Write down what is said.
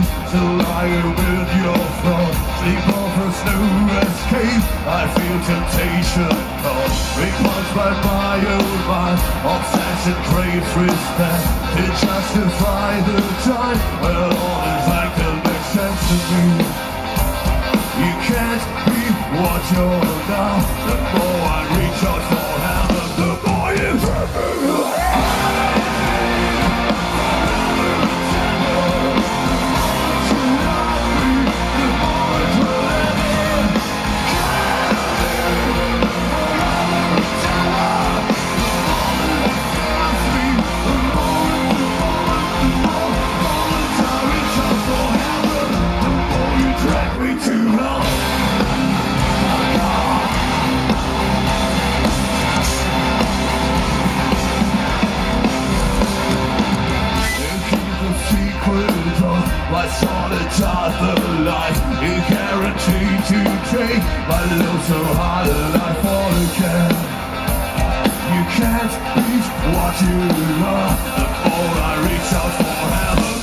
to lie with your thoughts. Sleep offers no escape. I feel temptation caught. Repulsed by my own mind. Obsession craves respect to justify the time. Well, all is like to make sense to me. You can't be what you're now. The more I reach out for heaven, the more you hurt me. My solitude, the life you guaranteed to take. My love so hard that I fall again. You can't reach what you are. The more I reach out for heaven,